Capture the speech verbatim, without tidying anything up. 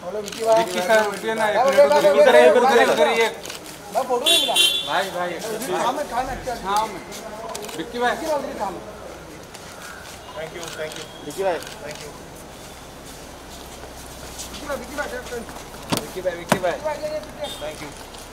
विक्की साहब वीडियो ना इधर इधर इधर ये मैं फोटो नहीं मिला भाई भाई काम है काम है हां विक्की भाई thank you thank you Vicky भाई थैंक यू विक्की भाई विक्की भाई विक्की भाई विक्की भाई थैंक यू